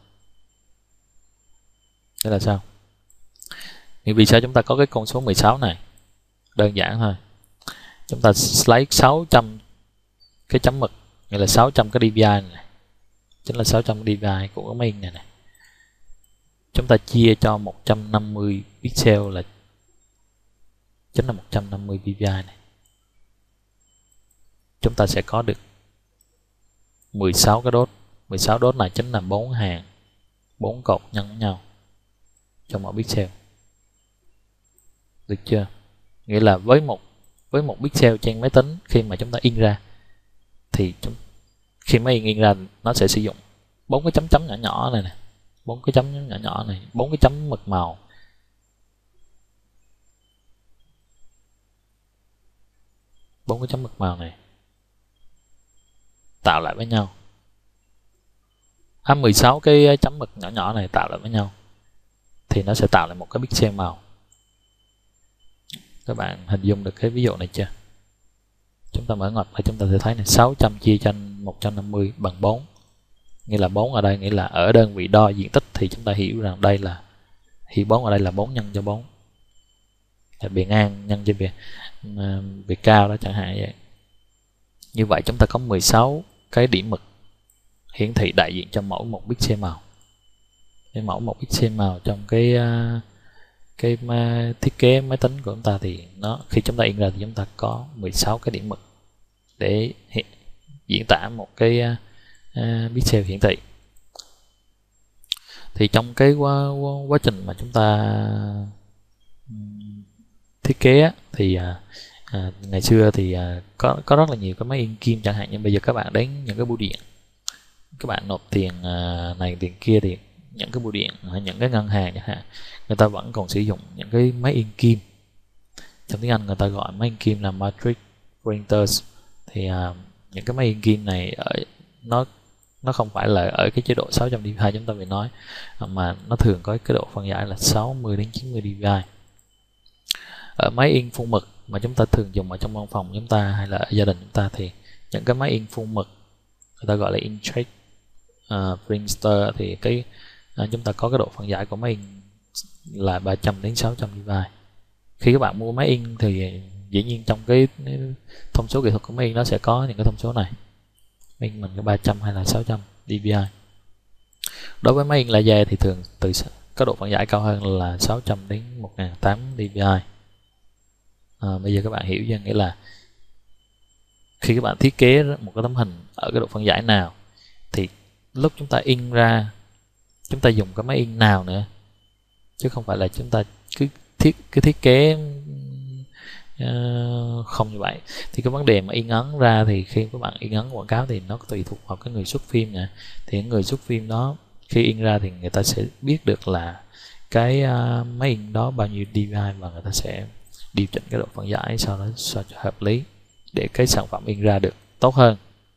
Thế là sao? Nhưng vì sao chúng ta có cái con số mười sáu này? Đơn giản thôi. Chúng ta lấy sáu trăm cái chấm mực, nghĩa là sáu trăm cái đê pê i này, chính là sáu trăm cái đê pê i của cái máy in này này. Chúng ta chia cho một trăm năm mươi pixel là chính là một trăm năm mươi pê pê i này. Chúng ta sẽ có được mười sáu cái đốt. mười sáu đốt này chính là bốn hàng, bốn cột nhân với nhau trong mỗi pixel. Được chưa? Nghĩa là với một với một pixel trên máy tính khi mà chúng ta in ra thì chúng, khi máy in in ra nó sẽ sử dụng bốn cái chấm chấm nhỏ nhỏ này nè, bốn cái chấm nhỏ nhỏ này, bốn cái chấm mực màu. bốn cái chấm mực màu này tạo lại với nhau. À, mười sáu cái chấm mực nhỏ nhỏ này tạo lại với nhau thì nó sẽ tạo lại một cái pixel màu. Các bạn hình dung được cái ví dụ này chưa? Chúng ta mở ngoặc lại, chúng ta sẽ thấy này, sáu trăm chia cho một trăm năm mươi bằng bốn. Nghĩa là bốn ở đây nghĩa là ở đơn vị đo diện tích, thì chúng ta hiểu rằng đây là thì bốn ở đây là bốn nhân cho bốn, bề ngang nhân cho bề bề cao đó chẳng hạn vậy. Như vậy chúng ta có mười sáu cái điểm mực hiển thị đại diện cho mỗi một pixel màu. Cái mẫu một pixel màu trong cái cái thiết kế máy tính của chúng ta thì nó khi chúng ta in ra thì chúng ta có mười sáu cái điểm mực để diễn tả một cái uh, pixel hiển thị. Thì trong cái quá, quá, quá trình mà chúng ta um, thiết kế thì uh, uh, ngày xưa thì uh, có có rất là nhiều cái máy in kim chẳng hạn, nhưng bây giờ các bạn đến những cái bưu điện, các bạn nộp tiền uh, này tiền kia thì những cái bưu điện hay những cái ngân hàng chẳng hạn, người ta vẫn còn sử dụng những cái máy in kim. Trong tiếng Anh người ta gọi máy in kim là matrix printers. Thì uh, những cái máy in kim này ở nó nó không phải là ở cái chế độ sáu trăm D P I chúng ta vừa nói, mà nó thường có cái độ phân giải là sáu mươi đến chín mươi D P I. Ở máy in phun mực mà chúng ta thường dùng ở trong văn phòng chúng ta hay là ở gia đình chúng ta thì những cái máy in phun mực người ta gọi là inkjet uh, printer, thì cái uh, chúng ta có cái độ phân giải của máy in là ba trăm đến sáu trăm D P I. Khi các bạn mua máy in thì dĩ nhiên trong cái thông số kỹ thuật của máy in nó sẽ có những cái thông số này, máy in mình có ba trăm hay là sáu trăm D P I. Đối với máy in laser thì thường từ có độ phân giải cao hơn là sáu trăm đến một nghìn tám trăm D P I. À, bây giờ các bạn hiểu chưa, nghĩa là khi các bạn thiết kế một cái tấm hình ở cái độ phân giải nào thì lúc chúng ta in ra chúng ta dùng cái máy in nào nữa, chứ không phải là chúng ta cứ thiết cứ thiết kế uh, không như vậy. Thì cái vấn đề mà in ấn ra thì khi các bạn in ấn quảng cáo thì nó tùy thuộc vào cái người xuất phim nè. Thì người xuất phim đó khi in ra thì người ta sẽ biết được là cái uh, máy in đó bao nhiêu D P I và người ta sẽ điều chỉnh cái độ phân giải sau đó sao cho hợp lý để cái sản phẩm in ra được tốt hơn.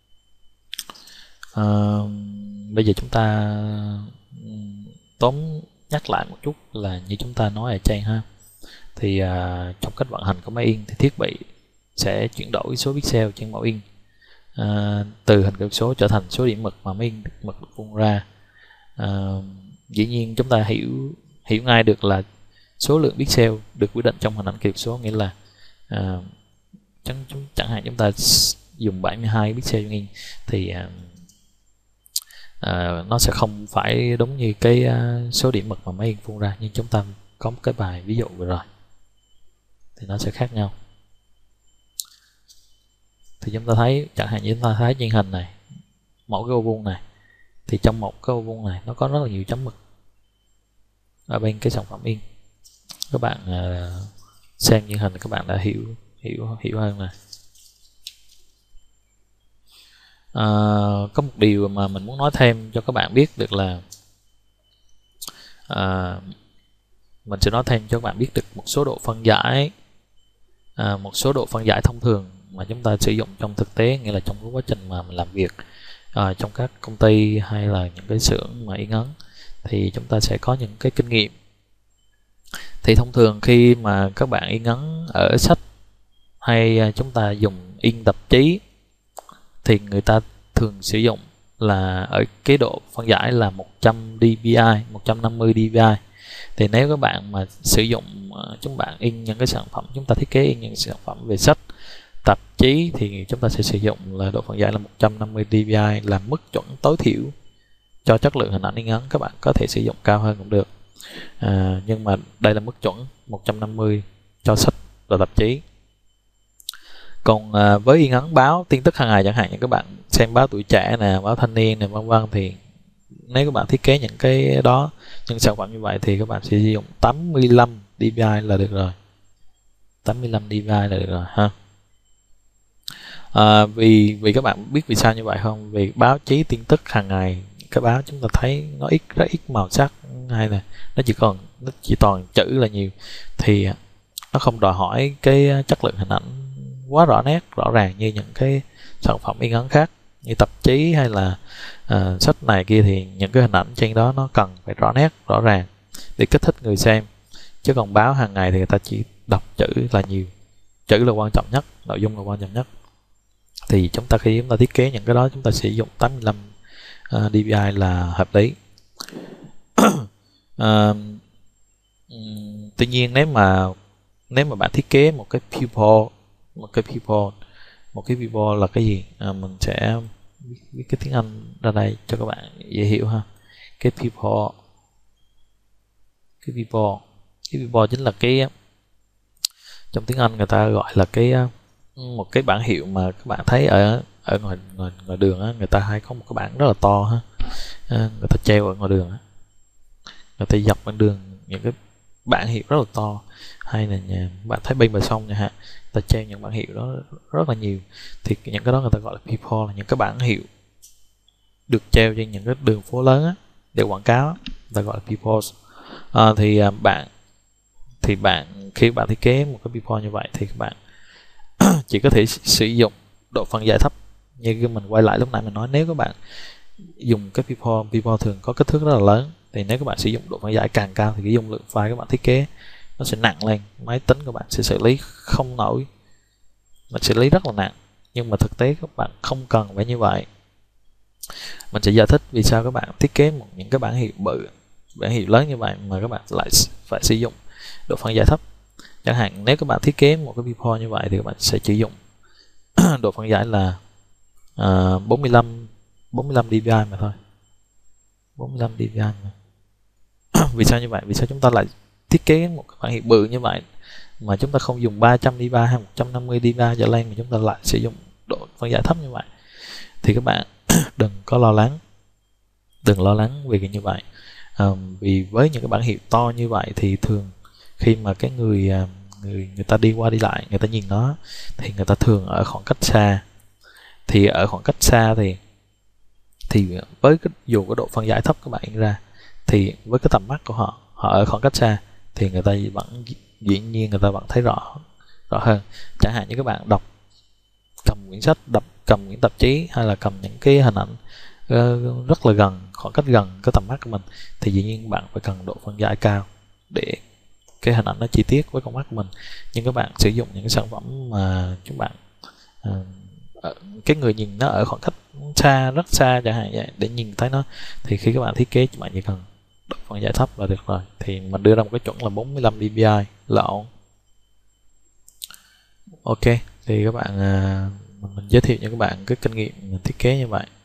Uh, bây giờ chúng ta tóm nhắc lại một chút là như chúng ta nói ở trên ha, thì uh, trong cách vận hành của máy in thì thiết bị sẽ chuyển đổi số pixel trên mẫu in uh, từ hình cực số trở thành số điểm mực mà máy in mực được phun ra. Uh, dĩ nhiên chúng ta hiểu hiểu ngay được là số lượng pixel được quyết định trong hình ảnh kỹ thuật số, nghĩa là uh, chẳng, chẳng hạn chúng ta dùng bảy mươi hai pixel trong in thì uh, uh, nó sẽ không phải đúng như cái uh, số điểm mực mà máy in phun ra, nhưng chúng ta có một cái bài ví dụ vừa rồi thì nó sẽ khác nhau. Thì chúng ta thấy chẳng hạn như chúng ta thấy trên hình này, mỗi cái ô vuông này thì trong một cái ô vuông này nó có rất là nhiều chấm mực ở bên cái sản phẩm in. Các bạn uh, xem như hình các bạn đã hiểu hiểu hiểu hơn này. Uh, có một điều mà mình muốn nói thêm cho các bạn biết được là uh, mình sẽ nói thêm cho các bạn biết được một số độ phân giải, uh, một số độ phân giải thông thường mà chúng ta sử dụng trong thực tế, nghĩa là trong cái quá trình mà mình làm việc uh, trong các công ty hay là những cái xưởng mà in ấn thì chúng ta sẽ có những cái kinh nghiệm. Thì thông thường khi mà các bạn in ấn ở sách hay chúng ta dùng in tạp chí thì người ta thường sử dụng là ở cái độ phân giải là một trăm D P I, một trăm năm mươi D P I. Thì nếu các bạn mà sử dụng chúng bạn in những cái sản phẩm, chúng ta thiết kế in những sản phẩm về sách, tạp chí thì chúng ta sẽ sử dụng là độ phân giải là một trăm năm mươi D P I là mức chuẩn tối thiểu cho chất lượng hình ảnh in ấn. Các bạn có thể sử dụng cao hơn cũng được. À, nhưng mà đây là mức chuẩn một trăm năm mươi cho sách và tạp chí. Còn à, với in ấn báo tin tức hàng ngày chẳng hạn như các bạn xem báo Tuổi Trẻ nè, báo Thanh Niên nè, vân vân, thì nếu các bạn thiết kế những cái đó, những sản phẩm như vậy thì các bạn sẽ sử dụng tám mươi lăm D P I là được rồi, tám mươi lăm D P I là được rồi ha. À, vì vì các bạn biết vì sao như vậy không? Vì báo chí tin tức hàng ngày, cái báo chúng ta thấy nó ít rất ít màu sắc, hay là nó chỉ còn nó chỉ toàn chữ là nhiều, thì nó không đòi hỏi cái chất lượng hình ảnh quá rõ nét rõ ràng như những cái sản phẩm in ấn khác như tạp chí hay là uh, sách này kia. Thì những cái hình ảnh trên đó nó cần phải rõ nét rõ ràng, để kích thích người xem. Chứ còn báo hàng ngày thì người ta chỉ đọc chữ là nhiều, chữ là quan trọng nhất, nội dung là quan trọng nhất. Thì chúng ta khi chúng ta thiết kế những cái đó, chúng ta sử dụng tám mươi lăm uh, dpi là hợp lý. uh, tuy nhiên nếu mà nếu mà bạn thiết kế một cái people một cái people một cái people là cái gì, à, mình sẽ viết cái tiếng Anh ra đây cho các bạn dễ hiểu ha. Cái people cái people cái people chính là cái, trong tiếng Anh người ta gọi là cái một cái bảng hiệu mà các bạn thấy ở ở ngoài ngoài, ngoài đường á, người ta hay có một cái bảng rất là to ha, à, người ta treo ở ngoài đường á, người ta dọc bên đường những cái bảng hiệu rất là to, hay là nhà bạn thấy bên bờ sông nha ha, ta treo những bảng hiệu đó rất là nhiều. Thì những cái đó người ta gọi là people, là những cái bảng hiệu được treo trên những cái đường phố lớn á, để quảng cáo á, người ta gọi là people. À, thì à, bạn thì bạn khi bạn thiết kế một cái people như vậy thì các bạn chỉ có thể sử dụng độ phân giải thấp. Như cái mình quay lại lúc nãy mình nói, nếu các bạn dùng cái people people thường có kích thước rất là lớn, thì nếu các bạn sử dụng độ phân giải càng cao thì cái dung lượng file các bạn thiết kế nó sẽ nặng lên, máy tính của bạn sẽ xử lý không nổi, mình xử lý rất là nặng. Nhưng mà thực tế các bạn không cần phải như vậy. Mình sẽ giải thích vì sao các bạn thiết kế một những cái bảng hiệu bự, bảng hiệu lớn như vậy mà các bạn lại phải sử dụng độ phân giải thấp. Chẳng hạn nếu các bạn thiết kế một cái people như vậy thì các bạn sẽ sử dụng độ phân giải là uh, bốn mươi lăm dpi mà thôi, bốn mươi lăm dpi mà. Vì sao như vậy? Vì sao chúng ta lại thiết kế một cái bảng hiệu bự như vậy mà chúng ta không dùng ba trăm dpi hay một trăm năm mươi dpi trở lên, mà chúng ta lại sử dụng độ phân giải thấp như vậy? Thì các bạn đừng có lo lắng, đừng lo lắng vì cái như vậy. À, vì với những cái bảng hiệu to như vậy thì thường khi mà cái người người người ta đi qua đi lại, người ta nhìn nó thì người ta thường ở khoảng cách xa. Thì ở khoảng cách xa thì thì với cái, dù cái độ phân giải thấp các bạn ra, thì với cái tầm mắt của họ, họ ở khoảng cách xa thì người ta vẫn dĩ nhiên người ta vẫn thấy rõ rõ hơn. Chẳng hạn như các bạn đọc cầm quyển sách, đọc cầm quyển tạp chí, hay là cầm những cái hình ảnh uh, rất là gần, khoảng cách gần cái tầm mắt của mình, thì dĩ nhiên bạn phải cần độ phân giải cao để cái hình ảnh nó chi tiết với con mắt của mình. Nhưng các bạn sử dụng những cái sản phẩm mà chúng bạn uh, cái người nhìn nó ở khoảng cách xa, rất xa chẳng hạn vậy, để nhìn thấy nó, thì khi các bạn thiết kế, các bạn chỉ cần độ phân giải thấp là được rồi. Thì mình đưa ra một cái chuẩn là bốn mươi lăm dpi là ổn. Ok, thì các bạn uh, mình giới thiệu cho các bạn cái kinh nghiệm thiết kế như vậy.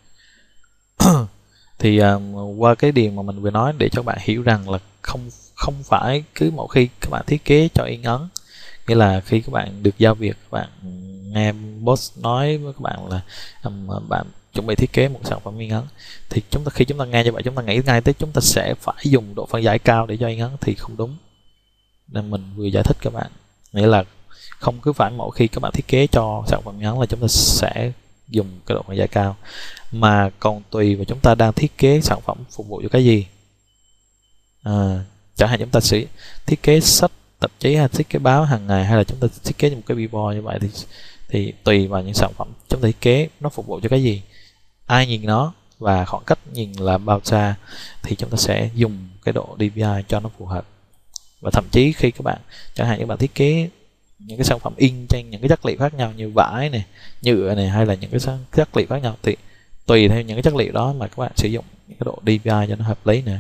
Thì uh, qua cái điều mà mình vừa nói để cho các bạn hiểu rằng là không không phải cứ một khi các bạn thiết kế cho in ấn, nghĩa là khi các bạn được giao việc, các bạn nghe boss nói với các bạn là um, bạn chuẩn bị thiết kế một sản phẩm in ấn, thì chúng ta khi chúng ta nghe như vậy chúng ta nghĩ ngay tới chúng ta sẽ phải dùng độ phân giải cao để cho in ấn, thì không đúng. Nên mình vừa giải thích các bạn, nghĩa là không cứ phải mỗi khi các bạn thiết kế cho sản phẩm in ấn là chúng ta sẽ dùng cái độ phân giải cao, mà còn tùy vào chúng ta đang thiết kế sản phẩm phục vụ cho cái gì. À, chẳng hạn chúng ta sẽ thiết kế sách, tạp chí, hay thiết kế báo hàng ngày, hay là chúng ta thiết kế một cái billboard như vậy, thì thì tùy vào những sản phẩm chúng ta thiết kế nó phục vụ cho cái gì, ai nhìn nó và khoảng cách nhìn là bao xa, thì chúng ta sẽ dùng cái độ dpi cho nó phù hợp. Và thậm chí khi các bạn chẳng hạn các bạn thiết kế những cái sản phẩm in trên những cái chất liệu khác nhau như vải này, nhựa này, hay là những cái chất liệu khác nhau, thì tùy theo những cái chất liệu đó mà các bạn sử dụng những cái độ dpi cho nó hợp lý nè.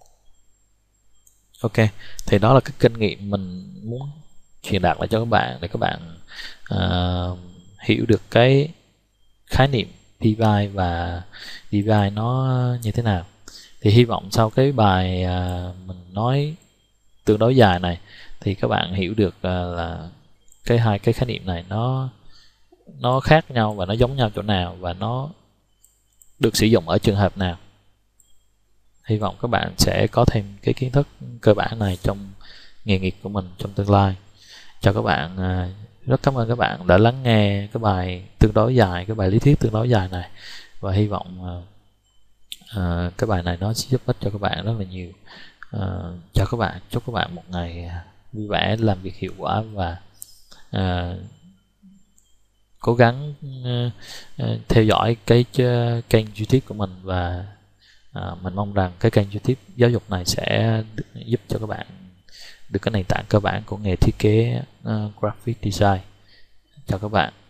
Ok, thì đó là cái kinh nghiệm mình muốn truyền đạt lại cho các bạn, để các bạn uh, hiểu được cái khái niệm dpi và dpi nó như thế nào. Thì hy vọng sau cái bài uh, mình nói tương đối dài này thì các bạn hiểu được uh, là cái hai cái khái niệm này nó nó khác nhau và nó giống nhau chỗ nào, và nó được sử dụng ở trường hợp nào. Hy vọng các bạn sẽ có thêm cái kiến thức cơ bản này trong nghề nghiệp của mình trong tương lai. Chào các bạn, rất cảm ơn các bạn đã lắng nghe cái bài tương đối dài, cái bài lý thuyết tương đối dài này, và hy vọng uh, cái bài này nó sẽ giúp ích cho các bạn rất là nhiều. Uh, chào các bạn, chúc các bạn một ngày vui vẻ, làm việc hiệu quả, và uh, cố gắng uh, uh, theo dõi cái kênh YouTube của mình, và À, mình mong rằng cái kênh YouTube giáo dục này sẽ được, giúp cho các bạn được cái nền tảng cơ bản của nghề thiết kế uh, graphic design. Chào các bạn.